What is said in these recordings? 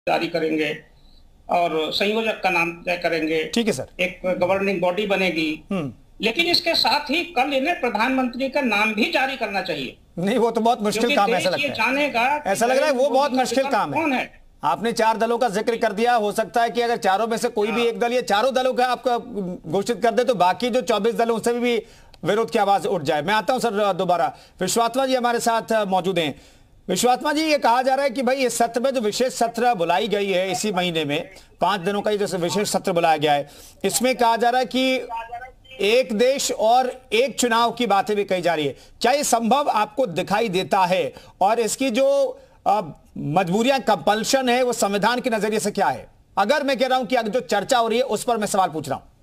जारी करेंगे और संयोजक का नाम तय करेंगे। ठीक है सर। एक गवर्निंग बॉडी बनेगी। लेकिन इसके साथ ही कल इन्हें प्रधानमंत्री का नाम भी जारी करना चाहिए। नहीं, वो तो बहुत मुश्किल काम है, ऐसा लगता है। जानेगा, ऐसा लग रहा है वो बहुत मुश्किल काम कौन है। आपने 4 दलों का जिक्र कर दिया। हो सकता है कि अगर चारों में से कोई भी एक दल या चारों दलों का आपका घोषित कर दे तो बाकी जो 24 दल उनसे भी विरोध की आवाज उठ जाए। मैं आता हूं सर दोबारा। विश्वात्मा जी हमारे साथ मौजूद हैं। विश्वात्मा जी, ये कहा जा रहा है कि भाई इस सत्र में जो विशेष सत्र बुलाई गई है इसी महीने में 5 दिनों का ये जो विशेष सत्र बुलाया गया है, इसमें कहा जा रहा है कि एक देश और एक चुनाव की बातें भी कही जा रही है। क्या ये संभव आपको दिखाई देता है? और इसकी जो मजबूरियां, कंपल्शन है, वो संविधान के नजरिए से क्या है? अगर मैं कह रहा हूं कि जो चर्चा हो रही है उस पर मैं सवाल पूछ रहा हूं।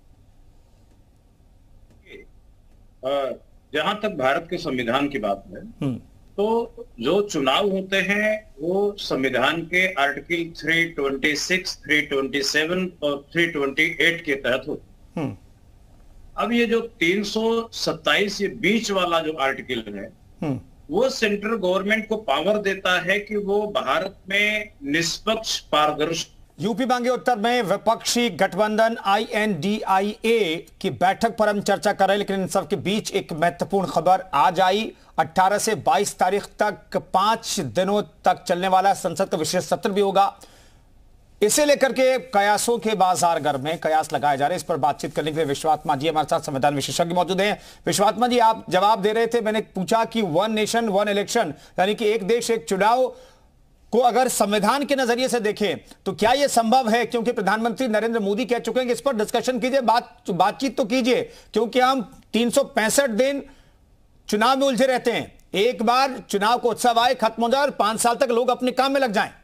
जहां तक भारत के संविधान की बात है तो जो चुनाव होते हैं वो संविधान के आर्टिकल 326, 327 और 328 के तहत होते हैं। अब ये जो 327 ये बीच वाला जो आर्टिकल है वो सेंट्रल गवर्नमेंट को पावर देता है कि वो भारत में निष्पक्ष, पारदर्शी। यूपी मांगे उत्तर में विपक्षी गठबंधन INDIA की बैठक पर हम चर्चा कर रहे हैं, लेकिन इन सब के बीच एक महत्वपूर्ण खबर आज आई। 18 से 22 तारीख तक 5 दिनों तक चलने वाला संसद का विशेष सत्र भी होगा। इसे लेकर के कयासों के बाजार घर में कयास लगाए जा रहे हैं। इस पर बातचीत करने के लिए विश्वात्मा जी हमारे साथ संविधान विशेषज्ञ मौजूद हैं। विश्वात्मा जी, आप जवाब दे रहे थे, मैंने पूछा कि 1 नेशन 1 इलेक्शन, यानी कि एक देश एक चुनाव को अगर संविधान के नजरिए से देखें तो क्या यह संभव है? क्योंकि प्रधानमंत्री नरेंद्र मोदी कह चुके हैं कि इस पर डिस्कशन कीजिए, बातचीत तो कीजिए, क्योंकि हम 365 दिन चुनाव में उलझे रहते हैं। एक बार चुनाव को उत्सव आए, खत्म हो जाए और 5 साल तक लोग अपने काम में लग जाएं।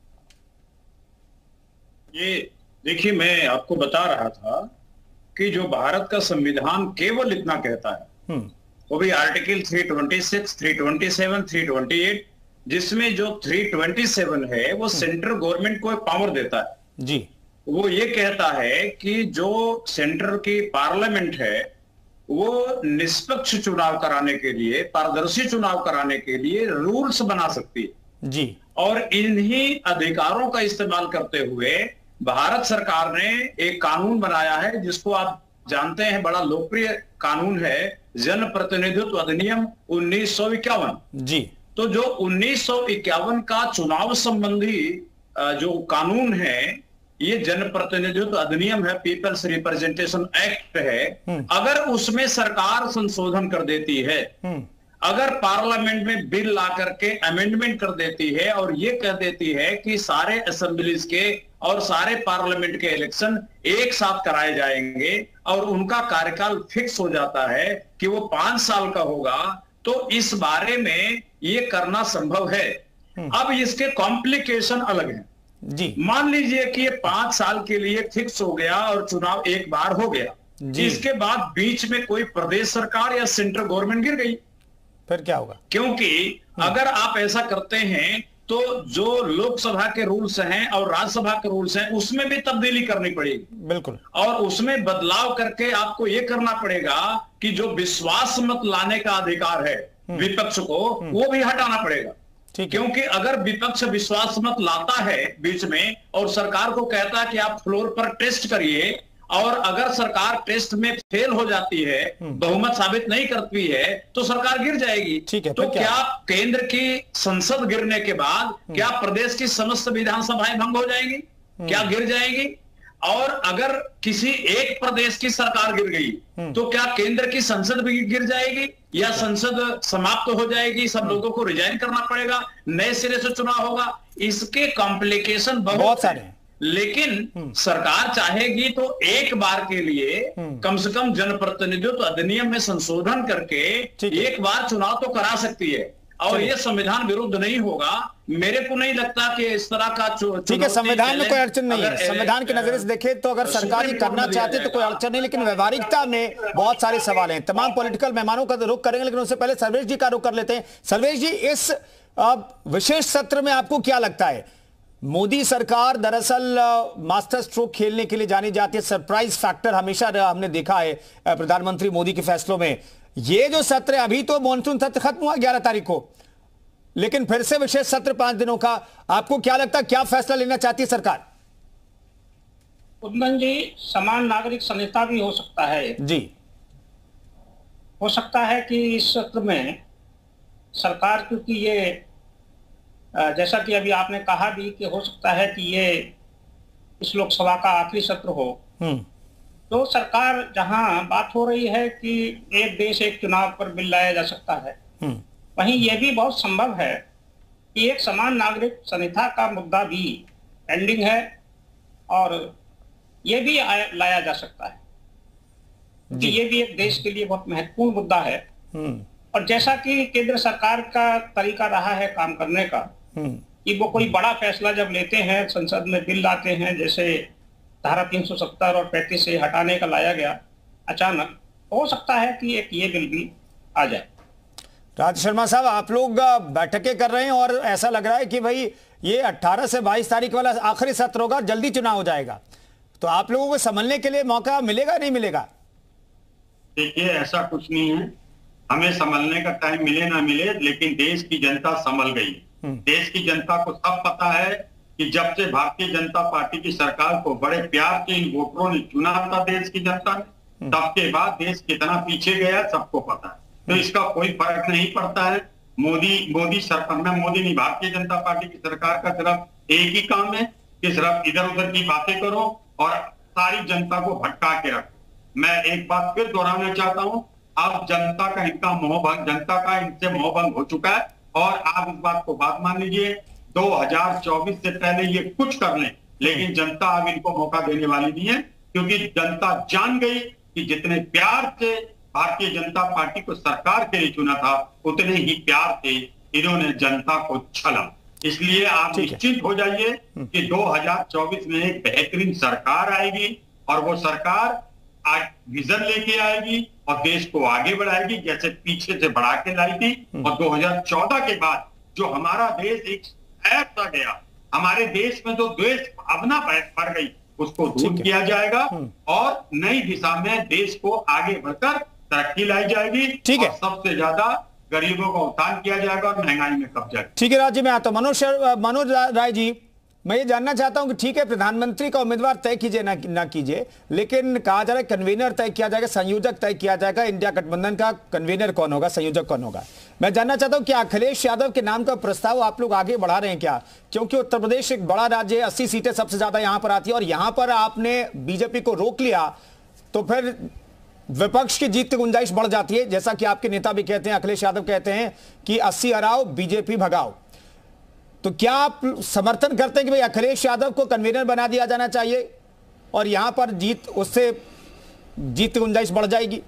ये देखिए, मैं आपको बता रहा था कि जो भारत का संविधान केवल इतना कहता है, वो भी आर्टिकल 326, 327, 328, जिसमें जो 327 है वो सेंट्रल गवर्नमेंट को पावर देता है जी। वो ये कहता है कि जो सेंट्रल की पार्लियामेंट है वो निष्पक्ष चुनाव कराने के लिए, पारदर्शी चुनाव कराने के लिए रूल्स बना सकती है जी। और इन्हीं अधिकारों का इस्तेमाल करते हुए भारत सरकार ने एक कानून बनाया है जिसको आप जानते हैं, बड़ा लोकप्रिय कानून है, जन प्रतिनिधित्व अधिनियम 1951 जी। तो जो 1951 का चुनाव संबंधी जो कानून है, ये जनप्रतिनिधित्व अधिनियम है, पीपल्स रिप्रेजेंटेशन एक्ट है। अगर उसमें सरकार संशोधन कर देती है, अगर पार्लियामेंट में बिल ला करके अमेंडमेंट कर देती है और ये कह देती है कि सारे असेंबलीज के और सारे पार्लियामेंट के इलेक्शन एक साथ कराए जाएंगे और उनका कार्यकाल फिक्स हो जाता है कि वो 5 साल का होगा, तो इस बारे में ये करना संभव है। अब इसके कॉम्प्लिकेशन अलग हैं जी। मान लीजिए कि ये 5 साल के लिए फिक्स हो गया और चुनाव एक बार हो गया, इसके बाद बीच में कोई प्रदेश सरकार या सेंट्रल गवर्नमेंट गिर गई, फिर क्या होगा? क्योंकि अगर आप ऐसा करते हैं तो जो लोकसभा के रूल्स हैं और राज्यसभा के रूल्स हैं उसमें भी तब्दीली करनी पड़ेगी। बिल्कुल। और उसमें बदलाव करके आपको यह करना पड़ेगा कि जो विश्वास मत लाने का अधिकार है विपक्ष को, वो भी हटाना पड़ेगा। क्योंकि अगर विपक्ष विश्वास मत लाता है बीच में और सरकार को कहता है कि आप फ्लोर पर टेस्ट करिए, और अगर सरकार टेस्ट में फेल हो जाती है, बहुमत साबित नहीं करती है, तो सरकार गिर जाएगी। ठीक है, तो क्या केंद्र की संसद गिरने के बाद क्या प्रदेश की समस्त विधानसभाएं भंग हो जाएंगी? क्या गिर जाएगी? और अगर किसी एक प्रदेश की सरकार गिर गई तो क्या केंद्र की संसद भी गिर जाएगी या संसद समाप्त हो जाएगी? सब लोगों को रिजाइन करना पड़ेगा, नए सिरे से चुनाव होगा। इसके कॉम्प्लिकेशन बहुत सारे हैं, लेकिन सरकार चाहेगी तो एक बार के लिए कम से कम जनप्रतिनिधित्व अधिनियम में संशोधन करके एक बार चुनाव तो करा सकती है और ये संविधान विरुद्ध नहीं होगा। मेरे को नहीं लगता कि इस तरह का ठीक है, संविधान में कोई अड़चन नहीं है। संविधान के नजरिए से देखें तो अगर सरकार ही करना चाहती तो कोई अड़चन नहीं, लेकिन व्यवहारिकता में बहुत सारे सवाल हैं। तमाम पॉलिटिकल मेहमानों का रुख करेंगे, लेकिन उससे पहले सर्वेश जी का रुख कर लेते हैं। सर्वेश जी, इस विशेष सत्र में आपको क्या लगता है? मोदी सरकार दरअसल मास्टर स्ट्रोक खेलने के लिए जानी जाती है। सरप्राइज फैक्टर हमेशा हमने देखा है प्रधानमंत्री मोदी के फैसलों में। ये जो सत्र है, अभी तो मॉनसून सत्र खत्म हुआ 11 तारीख को, लेकिन फिर से विशेष सत्र 5 दिनों का, आपको क्या लगता है क्या फैसला लेना चाहती है सरकार? कुंदन जी, समान नागरिक संहिता भी हो सकता है जी, हो सकता है कि इस सत्र में सरकार, क्योंकि ये जैसा कि अभी आपने कहा भी कि हो सकता है कि ये इस लोकसभा का आखिरी सत्र हो, तो सरकार, जहां बात हो रही है कि एक देश एक चुनाव पर बिल लाया जा सकता है, वहीं यह भी बहुत संभव है कि एक समान नागरिक संहिता का मुद्दा भी पेंडिंग है और ये भी लाया जा सकता है, कि ये भी एक देश के लिए बहुत महत्वपूर्ण मुद्दा है। और जैसा कि केंद्र सरकार का तरीका रहा है काम करने का, कि वो कोई बड़ा फैसला जब लेते हैं, संसद में बिल लाते हैं, जैसे धारा 370 और 35 से हटाने का लाया गया अचानक, हो सकता है कि एक ये बिल भी आ जाए। राज शर्मा साहब, आप लोग बैठकें कर रहे हैं और ऐसा लग रहा है कि भाई ये 18 से 22 तारीख वाला आखिरी सत्र होगा, जल्दी चुनाव हो जाएगा, तो आप लोगों को संभलने के लिए मौका मिलेगा नहीं मिलेगा? देखिए, ऐसा कुछ नहीं है, हमें संभलने का टाइम मिले ना मिले, लेकिन देश की जनता संभल गई। देश की जनता को सब पता है कि जब से भारतीय जनता पार्टी की सरकार को बड़े प्यार से इन वोटरों ने चुना था देश की जनता ने, तब के बाद देश कितना पीछे गया सबको पता है। तो इसका कोई फर्क नहीं पड़ता है। मोदी सरकार में, मोदी नहीं, भारतीय जनता पार्टी की सरकार का सिर्फ एक ही काम है कि सिर्फ इधर उधर की बातें करो और सारी जनता को भटका के रखो। मैं एक बात फिर दोहराना चाहता हूं, अब जनता का इनसे मोहभंग हो चुका है और आप इस बात को बात मान लीजिए, 2024 से पहले ये कुछ कर लें, लेकिन जनता अब इनको मौका देने वाली नहीं है, क्योंकि जनता जान गई कि जितने प्यार से भारतीय जनता पार्टी को सरकार के लिए चुना था, उतने ही प्यार से इन्होंने जनता को छला। इसलिए आप निश्चित हो जाइए कि 2024 में एक बेहतरीन सरकार आएगी और वो सरकार आज विजन लेके आएगी और देश को आगे बढ़ाएगी, जैसे पीछे से बढ़ा के लाई थी। और 2014 के बाद जो हमारा देश एक ऐसा गया, हमारे देश में जो द्वेष भावना बढ़ गई, उसको दूर किया जाएगा और नई दिशा में देश को आगे बढ़कर तरक्की लाई जाएगी। ठीक है, और सबसे ज्यादा गरीबों का उत्थान किया जाएगा और महंगाई में कब्जा। ठीक है राज्य में आता हूं। मनोज राय जी, मैं ये जानना चाहता हूं कि ठीक है, प्रधानमंत्री का उम्मीदवार तय कीजिए ना कीजिए, लेकिन कहा जा रहा है कन्वीनर तय किया जाएगा, संयोजक तय किया जाएगा। इंडिया गठबंधन का कन्वीनर कौन होगा, संयोजक कौन होगा? मैं जानना चाहता हूं कि अखिलेश यादव के नाम का प्रस्ताव आप लोग आगे बढ़ा रहे हैं क्या? क्योंकि उत्तर प्रदेश एक बड़ा राज्य है, 80 सीटें सबसे ज्यादा यहां पर आती है और यहां पर आपने बीजेपी को रोक लिया तो फिर विपक्ष की जीत की गुंजाइश बढ़ जाती है। जैसा कि आपके नेता भी कहते हैं, अखिलेश यादव कहते हैं कि 80 हराओ, बीजेपी भगाओ। तो क्या आप समर्थन करते हैं कि भाई अखिलेश यादव को कन्वीनर बना दिया जाना चाहिए और यहां पर उससे जीत की गुंजाइश बढ़ जाएगी?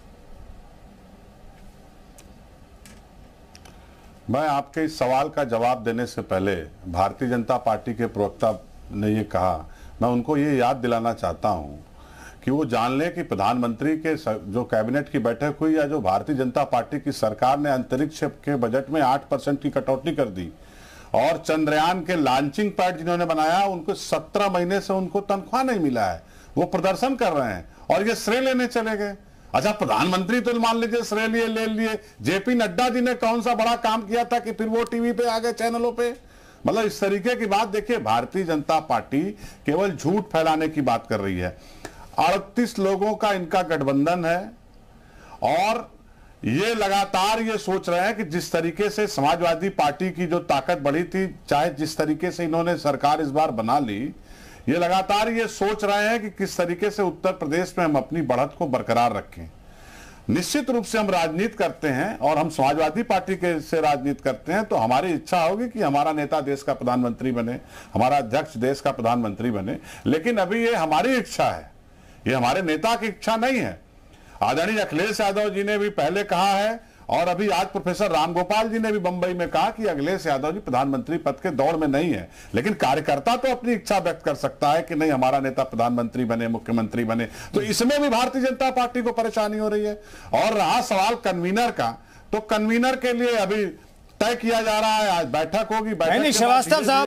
मैं आपके इस सवाल का जवाब देने से पहले भारतीय जनता पार्टी के प्रवक्ता ने ये कहा, मैं उनको ये याद दिलाना चाहता हूं कि वो जान लें कि प्रधानमंत्री के जो कैबिनेट की बैठक हुई या जो भारतीय जनता पार्टी की सरकार ने अंतरिक्ष के बजट में 8% की कटौती कर दी और चंद्रयान के लॉन्चिंग पैड जिन्होंने बनाया उनको 17 महीने से उनको तनख्वाह नहीं मिला है। वो प्रदर्शन कर रहे हैं और ये श्रेय लेने चले गए। अच्छा, प्रधानमंत्री तो मान लीजिए श्रेय ले लिए, जेपी नड्डा जी ने कौन सा बड़ा काम किया था कि फिर वो टीवी पे आ गए, चैनलों पे? मतलब इस तरीके की बात। देखिए, भारतीय जनता पार्टी केवल झूठ फैलाने की बात कर रही है। 38 लोगों का इनका गठबंधन है और ये लगातार ये सोच रहे हैं कि जिस तरीके से समाजवादी पार्टी की जो ताकत बढ़ी थी, चाहे जिस तरीके से इन्होंने सरकार इस बार बना ली, ये लगातार ये सोच रहे हैं कि किस तरीके से उत्तर प्रदेश में हम अपनी बढ़त को बरकरार रखें। निश्चित रूप से हम राजनीति करते हैं और हम समाजवादी पार्टी के से राजनीति करते हैं, तो हमारी इच्छा होगी कि हमारा नेता देश का प्रधानमंत्री बने, हमारा अध्यक्ष देश का प्रधानमंत्री बने। लेकिन अभी ये हमारी इच्छा है, ये हमारे नेता की इच्छा नहीं है। आदरणीय अखिलेश यादव जी ने भी पहले कहा है और अभी आज प्रोफेसर रामगोपाल जी ने भी बंबई में कहा कि अखिलेश यादव जी प्रधानमंत्री पद के दौड़ में नहीं है। लेकिन कार्यकर्ता तो अपनी इच्छा व्यक्त कर सकता है कि नहीं, हमारा नेता प्रधानमंत्री बने, मुख्यमंत्री बने। तो इसमें भी भारतीय जनता पार्टी को परेशानी हो रही है। और रहा सवाल कन्वीनर का, तो कन्वीनर के लिए अभी तय किया जा रहा है, आज बैठक होगी। श्रीवास्तव साहब